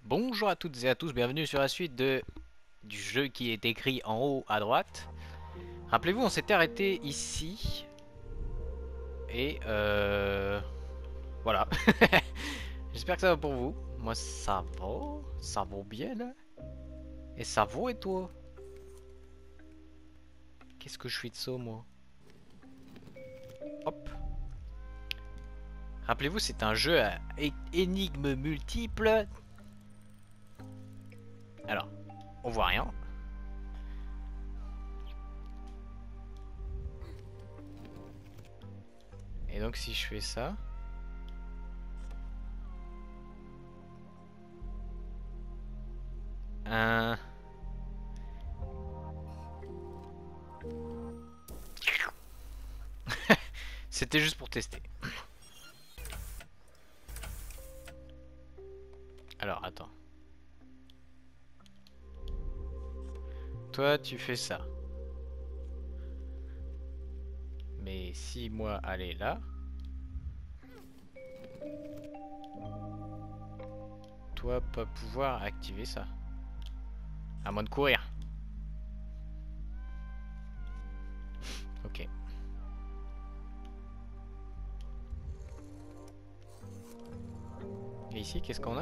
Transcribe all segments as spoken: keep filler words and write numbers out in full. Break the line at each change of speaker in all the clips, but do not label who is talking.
Bonjour à toutes et à tous, bienvenue sur la suite de, du jeu qui est écrit en haut à droite. Rappelez-vous, on s'était arrêté ici. Et euh... voilà. J'espère que ça va pour vous. Moi ça va, ça va bien là. Et ça va et toi? Qu'est-ce que je suis de ça moi? Hop. Rappelez-vous, c'est un jeu à é- énigmes multiples. Alors, on voit rien. Et donc si je fais ça... Un... C'était juste pour tester. Alors, attends. Toi, tu fais ça. Mais si moi aller là, toi pas pouvoir activer ça. À moins de courir. Ok. Et ici, qu'est-ce qu'on a?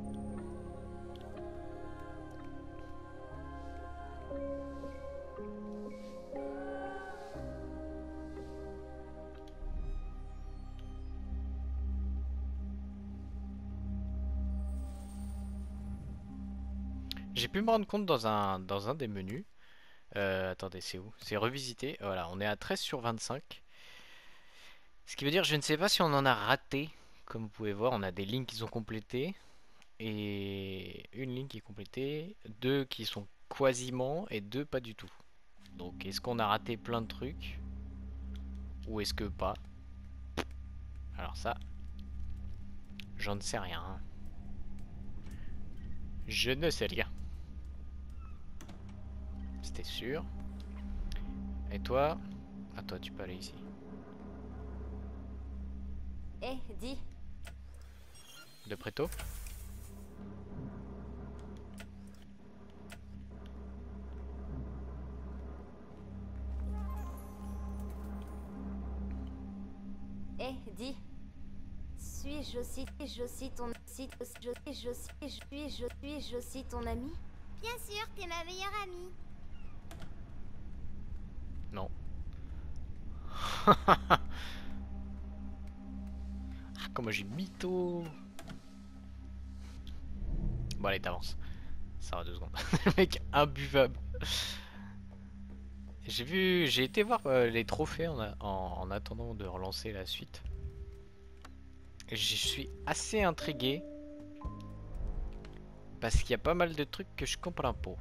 J'ai pu me rendre compte dans un, dans un des menus. Euh, attendez, c'est où? C'est revisiter. Voilà, on est à treize sur vingt-cinq. Ce qui veut dire, je ne sais pas si on en a raté. Comme vous pouvez voir, on a des lignes qui sont complétées. Et une ligne qui est complétée. Deux qui sont quasiment et deux pas du tout. Donc, est-ce qu'on a raté plein de trucs? Ou est-ce que pas? Alors ça, j'en sais rien. Je ne sais rien. C'était sûr. Et toi? Ah, toi, tu peux aller ici.
Eh, dis,
De préto?
eh, dis. Suis-je aussi, je suis ton, si, je, je, je, je suis, je suis, je suis ton ami?
Bien sûr, t'es ma meilleure amie.
Non. Ah, comment j'ai mytho. Bon, allez, t'avances. Ça va deux secondes. Le mec imbuvable. J'ai vu, j'ai été voir euh, les trophées en, a- en, en attendant de relancer la suite. Et je suis assez intrigué parce qu'il y a pas mal de trucs que je comprends pas.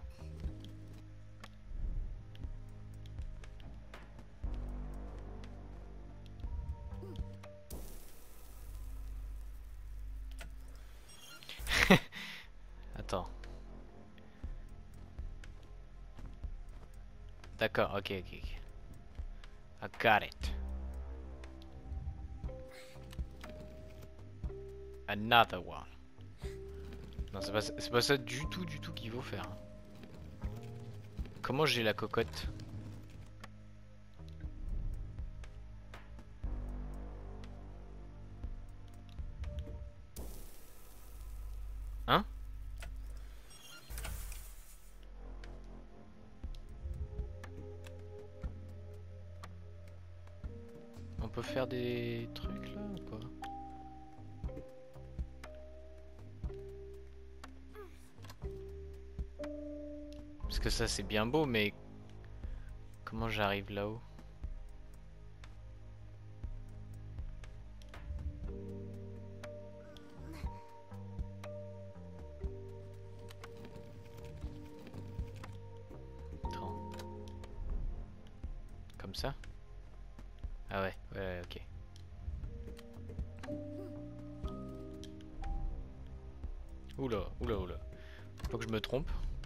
Attends. D'accord, ok, ok. ok. I got it. Another one. Non, c'est pas, c'est pas ça du tout, du tout qu'il faut faire. Comment j'ai la cocotte? Hein? On peut faire des trucs là ou pas? Parce que ça c'est bien beau, mais comment j'arrive là-haut? Attends. Comme ça? Ah ouais, ouais, ouais, ok. Oula, oula, oula. Faut que je me trompe.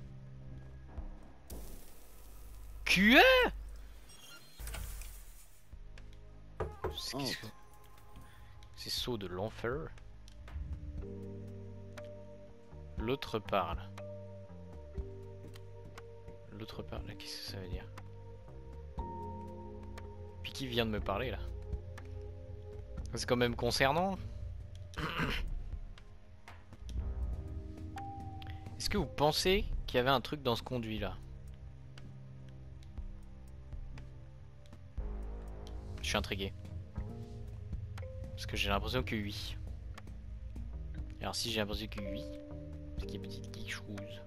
Q A? C'est qu'est-ce que... C'est saut de l'enfer. L'autre parle. L'autre parle, qu'est-ce que ça veut dire? Puis qui vient de me parler là? C'est quand même concernant. Est-ce que vous pensez qu'il y avait un truc dans ce conduit là? Je suis intrigué. Parce que j'ai l'impression que oui. Alors si j'ai l'impression que oui, c'est qu'il y a petite quelque chose.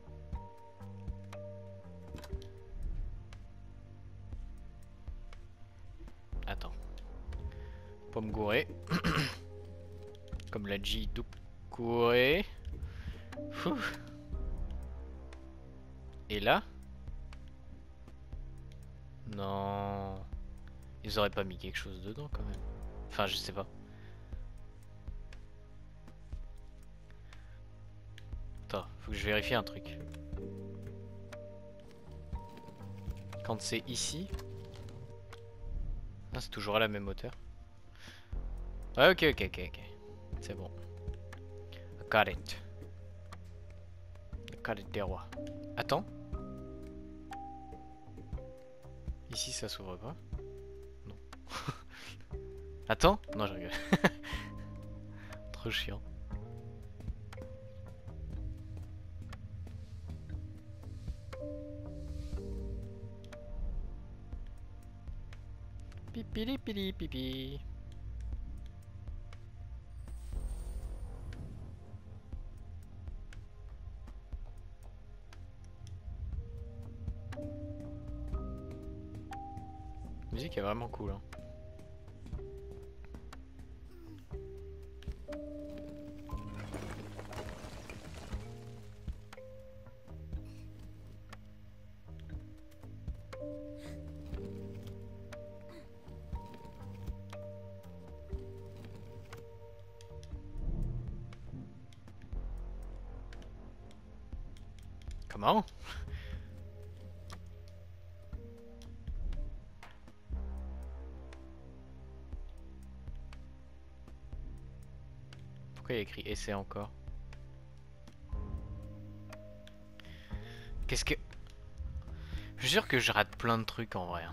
Attends. Pas me gourer. Comme l'a dit tout courir. Et là? Non. Ils auraient pas mis quelque chose dedans quand même. Enfin, je sais pas. Attends, faut que je vérifie un truc. Quand c'est ici. Ah, c'est toujours à la même hauteur. Ouais, ok, ok, ok, ok. C'est bon. I got it. I got it des rois. Attends. Ici, ça s'ouvre pas. Non. Attends. Non, je rigole. Trop chiant. Pipili pili pipi. La musique est vraiment cool, hein. Comment? Pourquoi il y a écrit essai encore? Qu'est-ce que... Je suis sûr que je rate plein de trucs en vrai.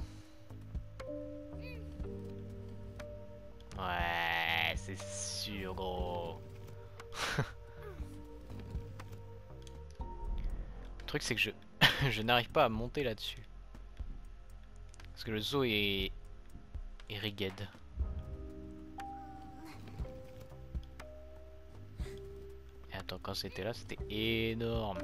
Ouais, c'est sûr, gros. Le truc, c'est que je, je n'arrive pas à monter là-dessus. Parce que le zoo est... est rigged. Et attends, quand c'était là, c'était énorme.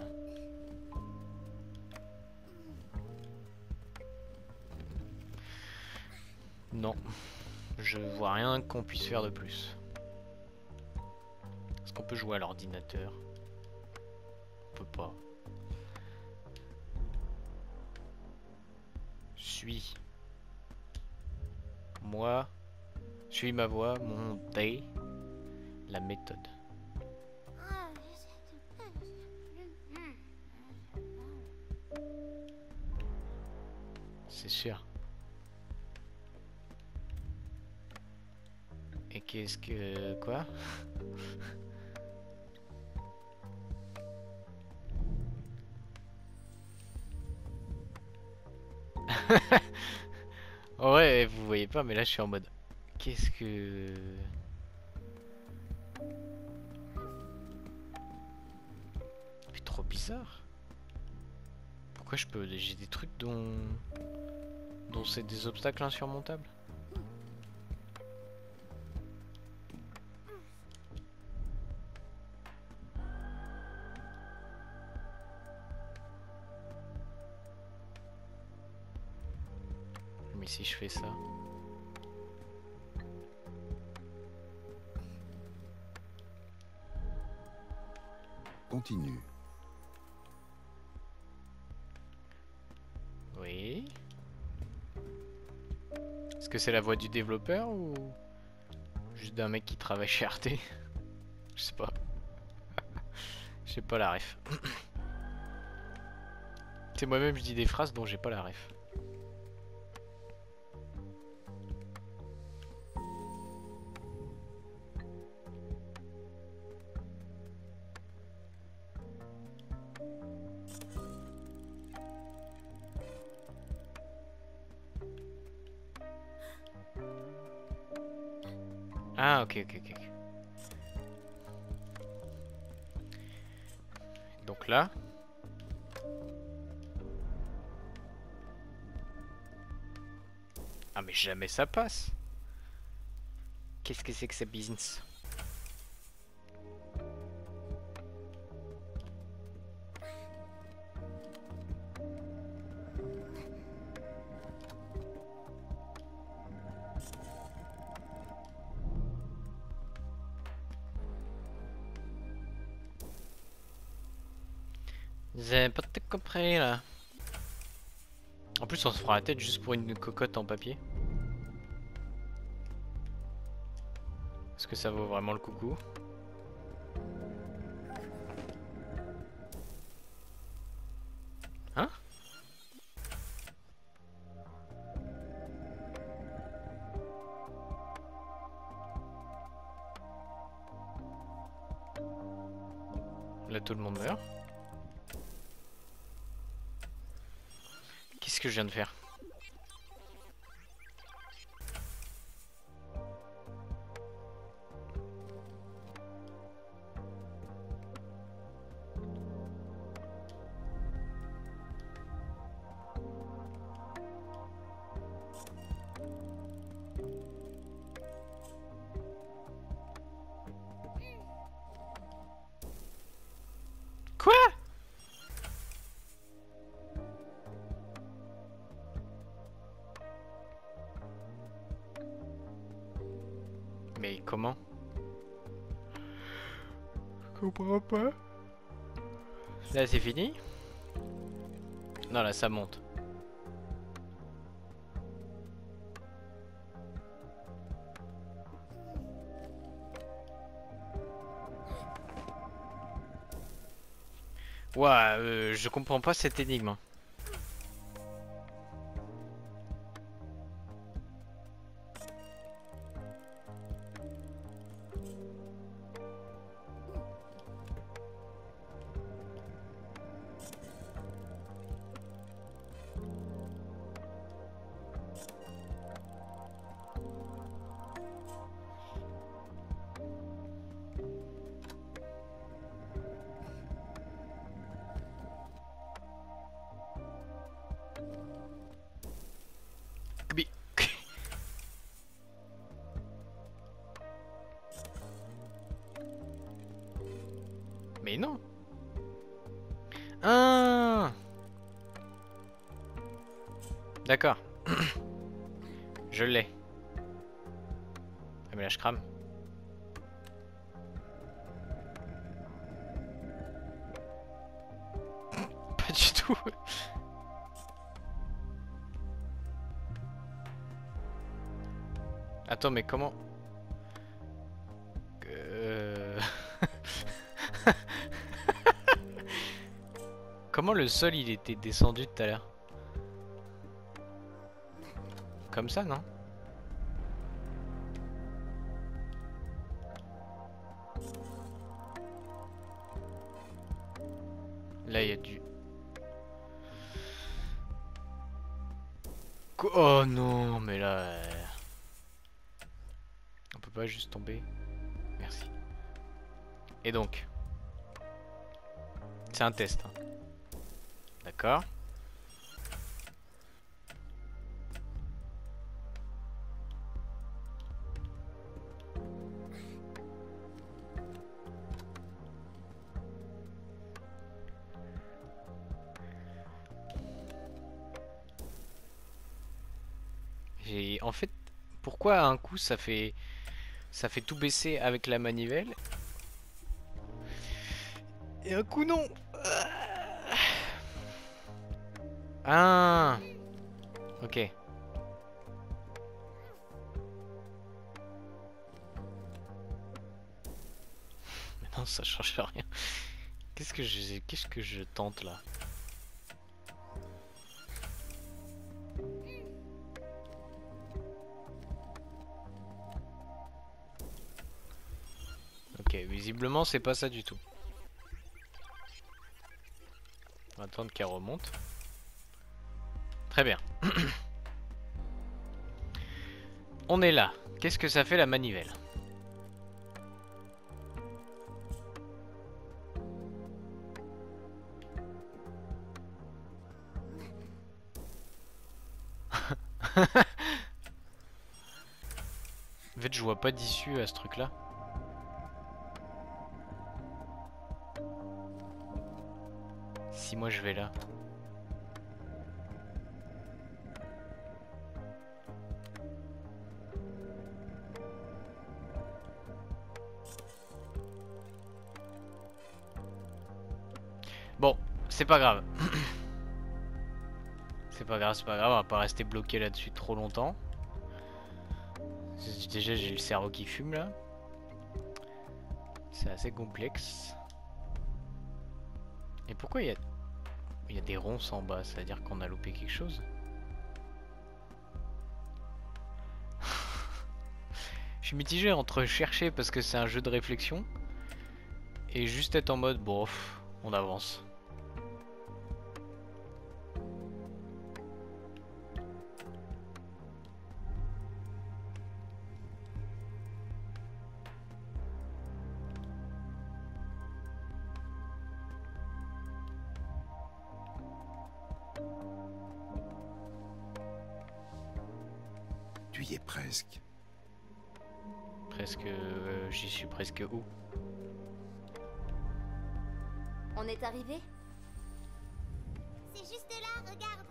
Non. Je vois rien qu'on puisse faire de plus. Est-ce qu'on peut jouer à l'ordinateur? On peut pas. Suis. Moi. Suis ma voix, mon day. La méthode. C'est sûr. Et qu'est-ce que... Quoi? Ouais, vous voyez pas, mais là je suis en mode... Qu'est-ce que... C'est trop bizarre. Pourquoi je peux... J'ai des trucs dont... dont c'est des obstacles insurmontables. Mais si je fais ça...
Continue.
Oui. Est-ce que c'est la voix du développeur ou juste d'un mec qui travaille chez Arte? Je sais pas. Je sais pas la ref. C'est moi-même je dis des phrases dont j'ai pas la ref. Ah, ok, ok, ok. ok. Donc là. Ah, mais jamais ça passe. Qu'est-ce que c'est que ce business? J'ai pas tout compris là. En plus, on se fera la tête juste pour une cocotte en papier. Est-ce que ça vaut vraiment le coucou? Hein? Là, tout le monde meurt. Qu'est-ce que je viens de faire? Quoi? Mais comment? Je comprends pas. Là c'est fini? Non là ça monte. Ouah, euh, je comprends pas cette énigme. hein. Mais... Mais non. Ah. D'accord. Je l'ai. Ah mais là je crame. Pas du tout. Attends mais comment... Euh... Comment le sol il était descendu tout à l'heure? Comme ça non? Là il y a du... Qu- Oh non mais là... euh, On peut pas juste tomber. Merci. Et donc... C'est un test. hein. D'accord. J'ai... En fait, pourquoi un coup ça fait... Ça fait tout baisser avec la manivelle? Et un coup non. Ah. Ok. Mais non, ça change rien. Qu'est-ce que je, qu'est-ce que je tente là? Ok, visiblement c'est pas ça du tout. On va attendre qu'elle remonte. Très bien. On est là. Qu'est-ce que ça fait la manivelle? En fait, je vois pas d'issue à ce truc-là. Si moi je vais là. Bon, c'est pas grave. C'est pas grave, c'est pas grave, on va pas rester bloqué là-dessus trop longtemps. Déjà j'ai le cerveau qui fume là. C'est assez complexe. Et pourquoi il y a... il y a des ronces en bas? Ça veut dire qu'on a loupé quelque chose? Je suis mitigé entre chercher parce que c'est un jeu de réflexion et juste être en mode bof, on avance.
Tu y es presque.
Presque... euh, j'y suis presque où?
On est arrivé?
C'est juste là, regarde.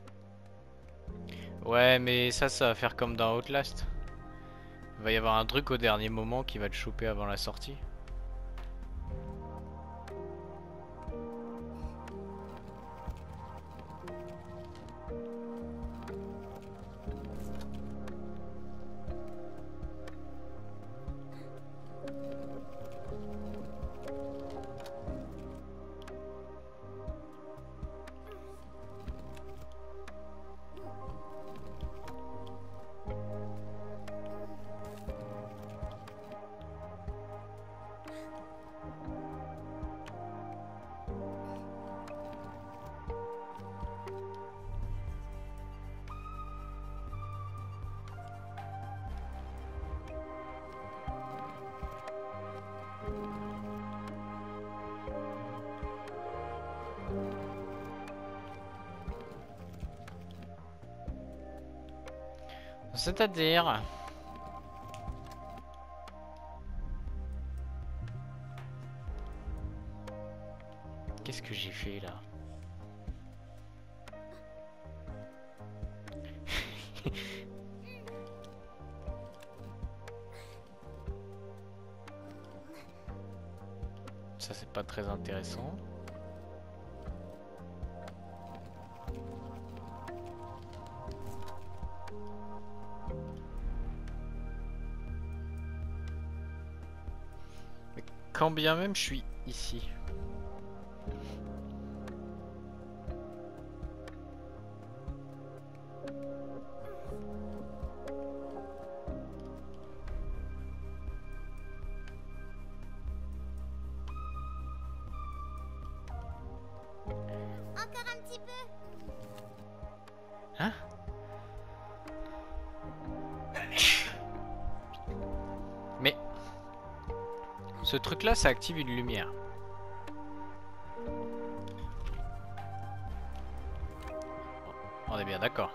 Ouais, mais ça, ça va faire comme dans Outlast. Il va y avoir un truc au dernier moment qui va te choper avant la sortie. C'est-à-dire... Qu'est-ce que j'ai fait là? Ça c'est pas très intéressant. Mais quand bien même je suis ici.
Encore un petit peu.
Hein? Mais ce truc là ça active une lumière. On est bien d'accord.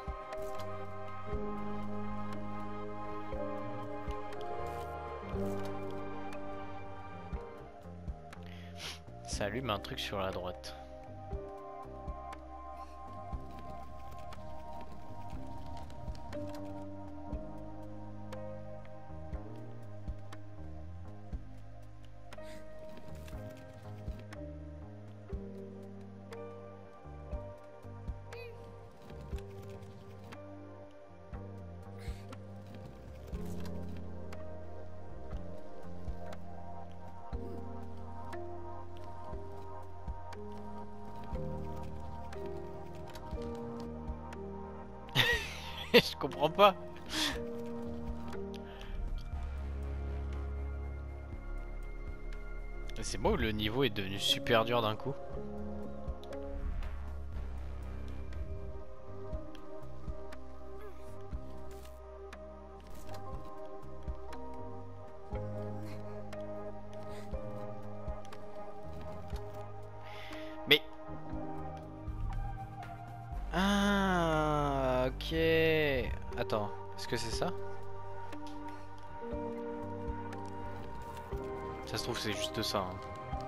Ça allume un truc sur la droite. Je comprends pas. C'est moi où le niveau est devenu super dur d'un coup. Mais... Ah, ok. attends. Est-ce que c'est ça? Ça se trouve c'est juste ça. Hein.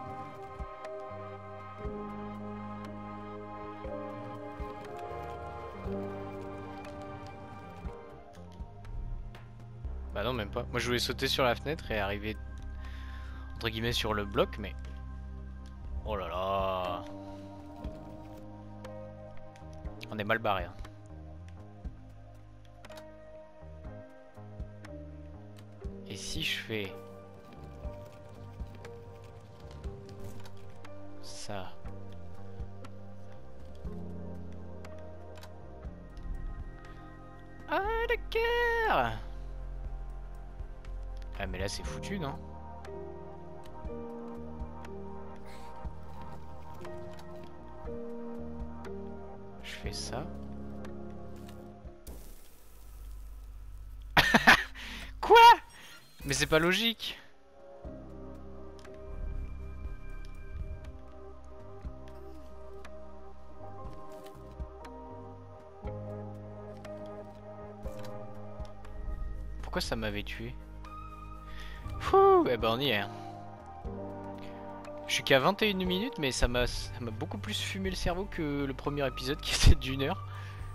Bah non, même pas. Moi je voulais sauter sur la fenêtre et arriver entre guillemets sur le bloc, mais... Oh là là. On est mal barré. Hein. Et si je fais... ça... Ah d'accord. Ah mais là c'est foutu, non? Je fais ça. Quoi? Mais c'est pas logique. Pourquoi ça m'avait tué? Fouh, eh ben on y est. Hein. Je suis qu'à vingt et une minutes, mais ça m'a ça m'a beaucoup plus fumé le cerveau que le premier épisode qui était d'une heure.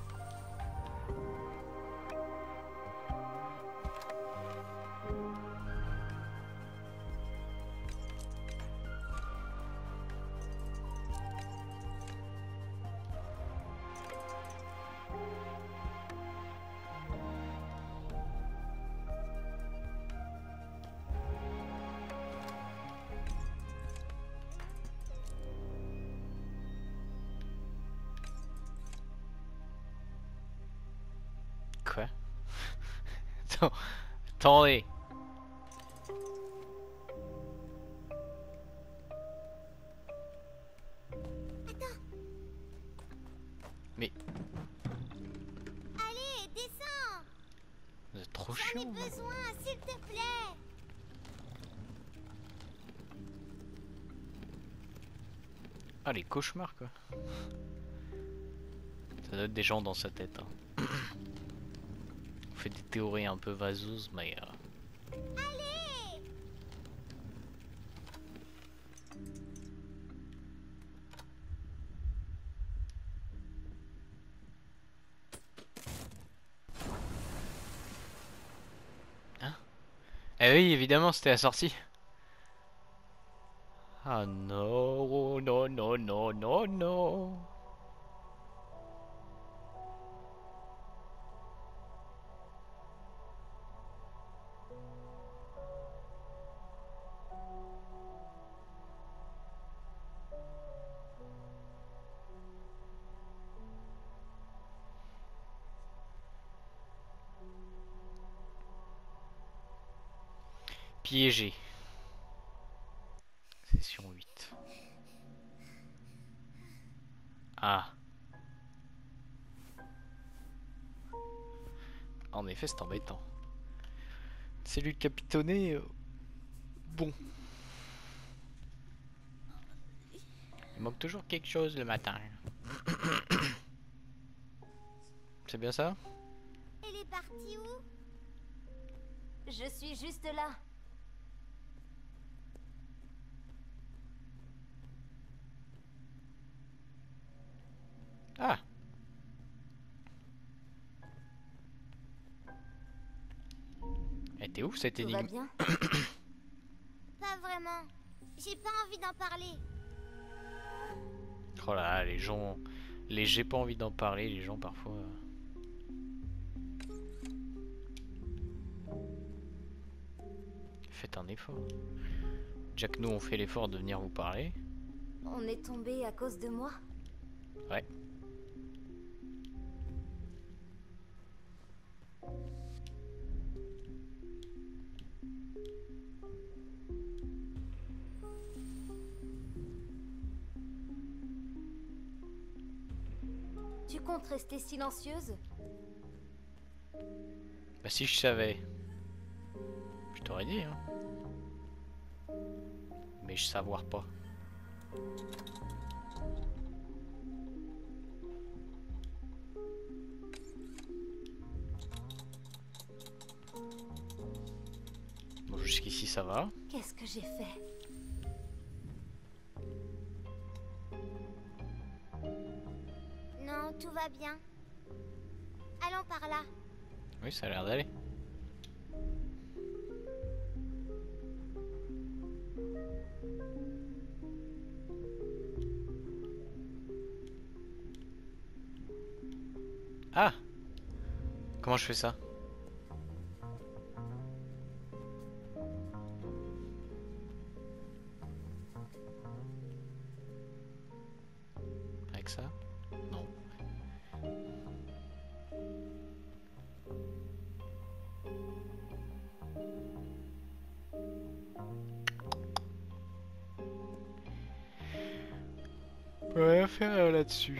Quoi? Attends, attendez. Mais
Allez, descends.
vous êtes trop
J'en ai
chiant. Hein.
besoin, s'il te plaît.
Ah les cauchemars quoi. Ça doit être des gens dans sa tête. Hein. On fait des théories un peu vaseuses, mais... Euh...
Allez.
Hein? Eh oui, évidemment, c'était la sortie. Ah non, non, non, non, non, non. Piégé. Session huit. Ah. En effet, c'est embêtant. Cellule capitonnée. Euh... Bon. Il manque toujours quelque chose le matin. C'est bien ça?
Elle est partie où?
Je suis juste là.
Ah. Elle était où cette
Tout va
énigme?
bien?
Pas vraiment. J'ai pas envie d'en parler.
Oh là là, les gens... Les j'ai pas envie d'en parler, les gens parfois... euh, Faites un effort. Jack, nous on fait l'effort de venir vous parler.
On est tombé à cause de moi?
Ouais.
Tu comptes rester silencieuse?
Bah si je savais. Je t'aurais dit, hein. Mais je savoir pas. jusqu'ici ça va.
Qu'est-ce que j'ai fait?
Non, tout va bien. Allons par là.
Oui, ça a l'air d'aller. Ah! Comment je fais ça? Avec ça? Non. On peut rien faire euh, là-dessus.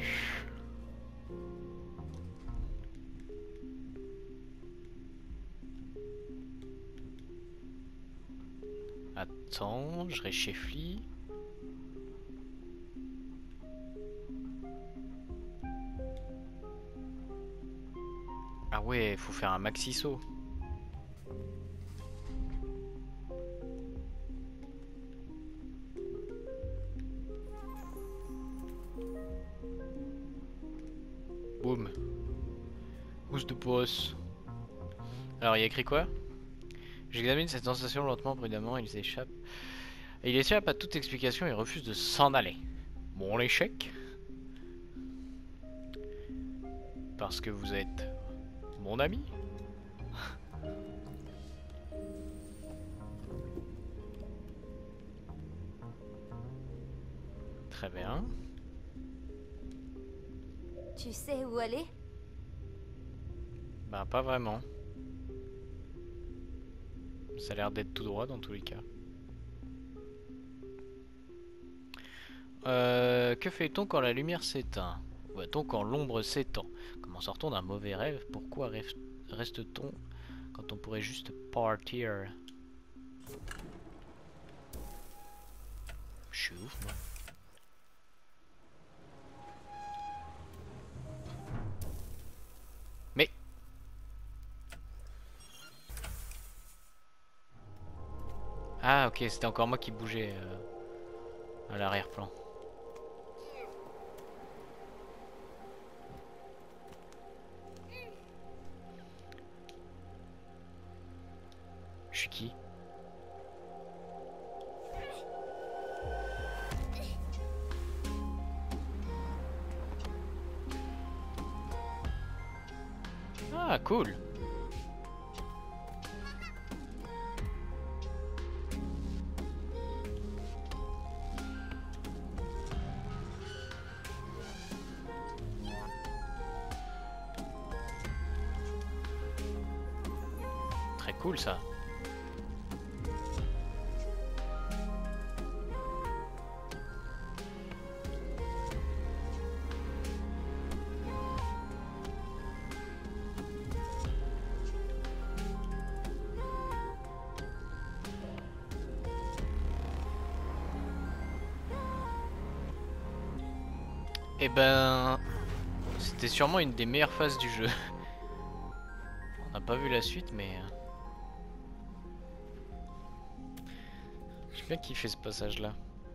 Attends, je récheflie. Ah ouais, faut faire un maxi saut. Boum. Pouce de boss. Alors, il y a écrit quoi? J'examine cette sensation lentement, prudemment, il s'échappe. Et il échappe à toute explication et refuse de s'en aller. Bon, l'échec. Parce que vous êtes mon ami. Très bien.
Tu sais où aller?
Bah, pas vraiment. Ça a l'air d'être tout droit dans tous les cas. Euh, que fait-on quand la lumière s'éteint? Ou va-t-on quand l'ombre s'étend? Comment sort-on d'un mauvais rêve? Pourquoi reste-t-on quand on pourrait juste partir? Je suis ouf, moi. Mais... Ah ok, c'était encore moi qui bougeais euh, à l'arrière-plan. Je suis qui? Ah cool. Très cool ça. Et ben, c'était sûrement une des meilleures phases du jeu. On n'a pas vu la suite, mais j'ai bien kiffé ce passage-là.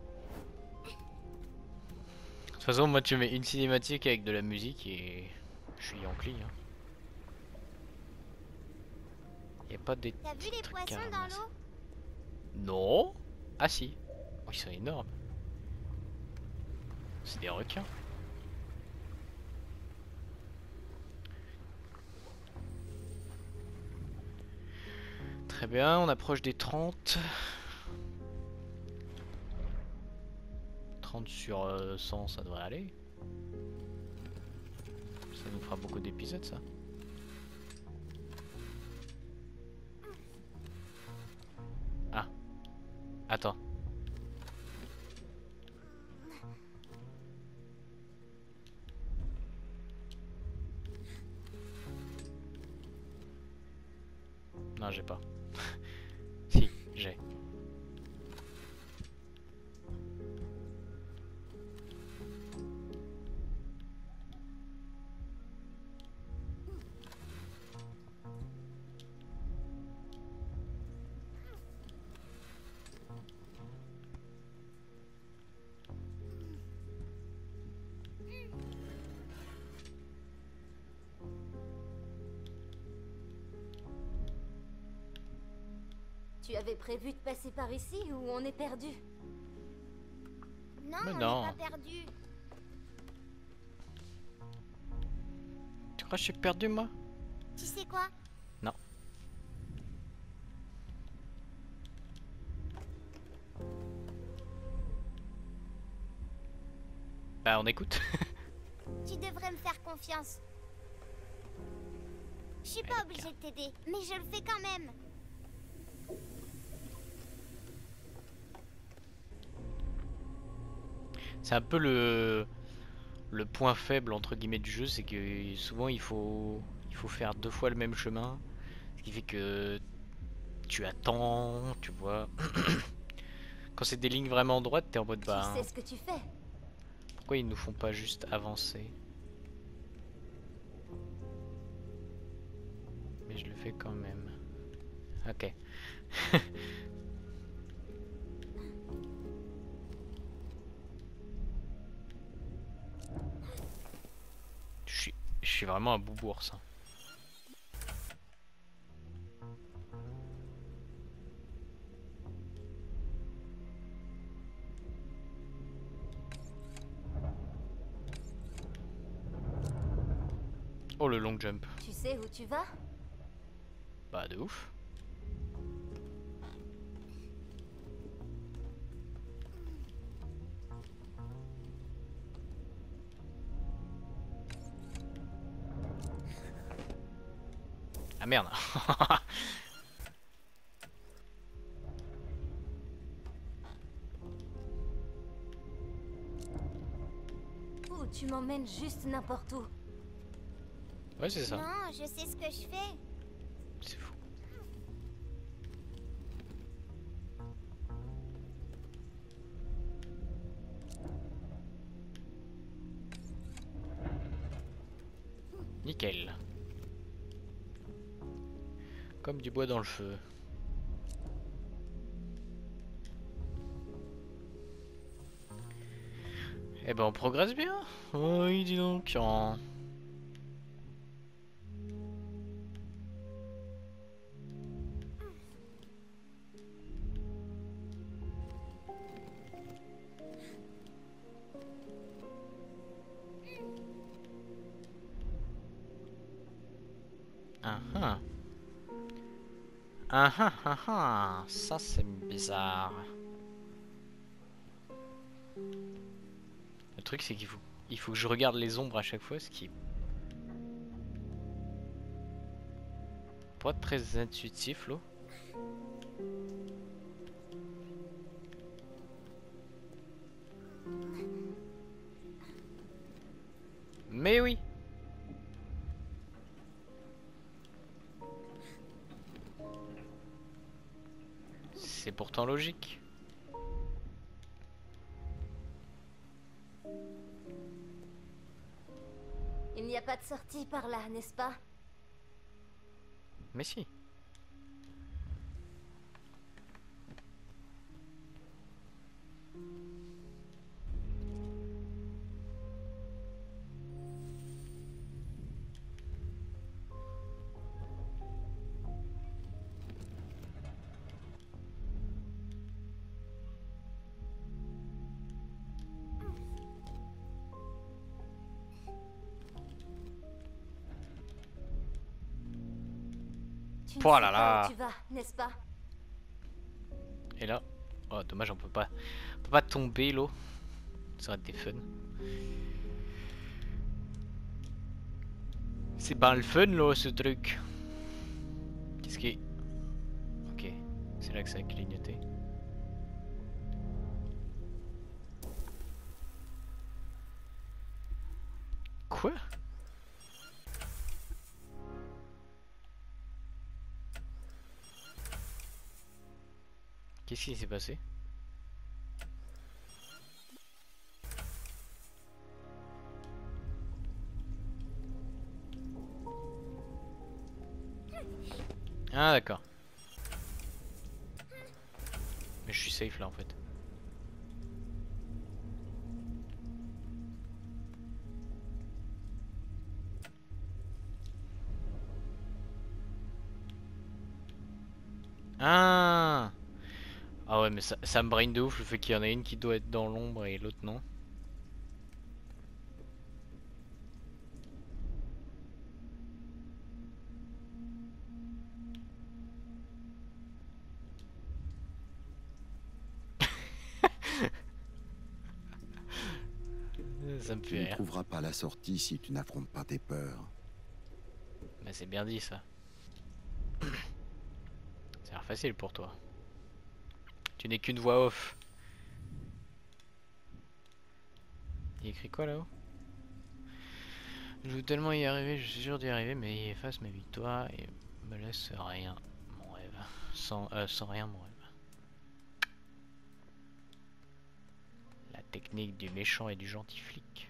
De toute façon, moi, tu mets une cinématique avec de la musique et je suis Yankee. Hein. Y a pas des
T'as vu les
trucs
poissons
à
dans
ramasser.
l'eau?
Non. Ah si. Oh, ils sont énormes. C'est des requins. Très bien, on approche des trente. trente sur euh, cent, ça devrait aller. Ça nous fera beaucoup d'épisodes, ça. Ah. Attends. Non, j'ai pas. Si, j'ai.
Tu avais prévu de passer par ici ou on est perdu?
Non,
Mais
on
non.
n'est pas perdu.
Tu crois que je suis perdu, moi?
Tu sais quoi?
Non. Bah, on écoute.
Tu devrais me faire confiance. Je suis
Elle
pas
est
obligée de t'aider, mais je le fais quand même.
C'est un peu le le point faible entre guillemets du jeu, c'est que souvent il faut il faut faire deux fois le même chemin, ce qui fait que tu attends, tu vois. Quand c'est des lignes vraiment droites, t'es en mode
Tu
bah
sais
hein,
ce que tu fais.
pourquoi ils nous font pas juste avancer? Mais je le fais quand même. Ok. Je suis je suis vraiment un boubours. Hein. Oh le long jump.
Tu sais où tu vas?
Bah de ouf. Ah merde.
Ouh, tu m'emmènes juste n'importe où.
Ouais c'est ça.
Non, je sais ce que je fais.
C'est fou. Nickel. Comme du bois dans le feu. Eh ben on progresse bien. Oui dis donc. En... Ah ah. Ah ah ah ah. Ça c'est bizarre. Le truc c'est qu'il faut... Il faut que je regarde les ombres à chaque fois, ce qui est pas très intuitif là. Mais oui. C'est pourtant logique.
Il n'y a pas de sortie par là, n'est-ce pas?
Mais si.
Tu ne
Oh
sais
là
pas
là.
où tu vas, n'est-ce pas?
Et là, oh dommage on peut pas, on peut pas tomber l'eau. Ça aurait été fun. C'est pas le fun là ce truc. Qu'est-ce qui est... Ok, c'est là que ça a clignoté. Quoi? Qu'est-ce qui s'est passé? Ah d'accord. Mais je suis safe là en fait. Ah. Ah ouais, mais ça, ça me brain de ouf le fait qu'il y en a une qui doit être dans l'ombre et l'autre non. Ça me
Tu
fait
ne
rire.
trouveras pas la sortie si tu n'affrontes pas tes peurs.
Mais c'est bien dit ça. Ça a l'air facile pour toi. Tu n'es qu'une voix off. Il écrit quoi là-haut? Je veux tellement y arriver, je suis sûr d'y arriver, mais il efface mes victoires et me laisse rien, mon rêve. Sans, euh, sans rien, mon rêve. La technique du méchant et du gentil flic.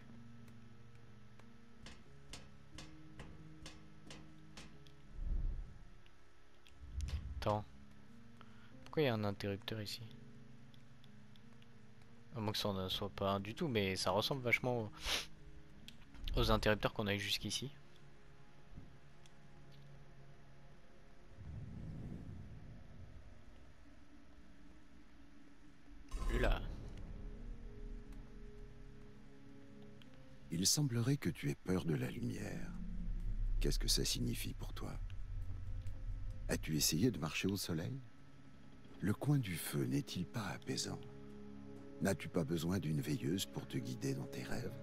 Attends. Pourquoi il y a un interrupteur ici? À moins que ça ne soit pas un du tout, mais ça ressemble vachement aux, aux interrupteurs qu'on a eu jusqu'ici. Là.
Il semblerait que tu aies peur de la lumière. Qu'est-ce que ça signifie pour toi? As-tu essayé de marcher au soleil? Le coin du feu n'est-il pas apaisant? N'as-tu pas besoin d'une veilleuse pour te guider dans tes rêves?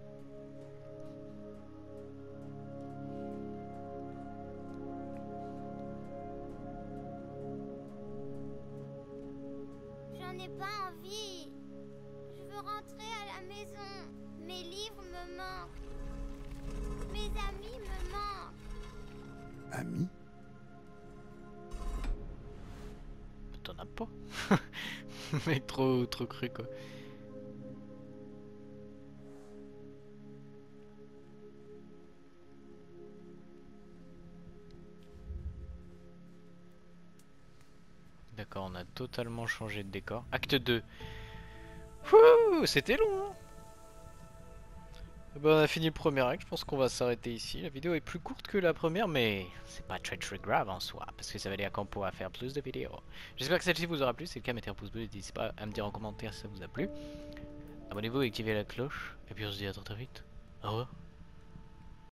J'en ai pas envie. Je veux rentrer à la maison. Mes livres me manquent. Mes amis me manquent.
Ami?
T'en as pas. Mec trop trop cru quoi. D'accord, on a totalement changé de décor. Acte deux. Wouh, c'était long hein. Bah, on a fini le premier acte, je pense qu'on va s'arrêter ici. La vidéo est plus courte que la première, mais c'est pas très très grave en soi, parce que ça veut dire qu'on pourra faire plus de vidéos. J'espère que celle-ci vous aura plu, si c'est le cas, mettez un pouce bleu, n'hésitez pas à me dire en commentaire si ça vous a plu. Abonnez-vous et activez la cloche, et puis on se dit à très très vite. Au revoir.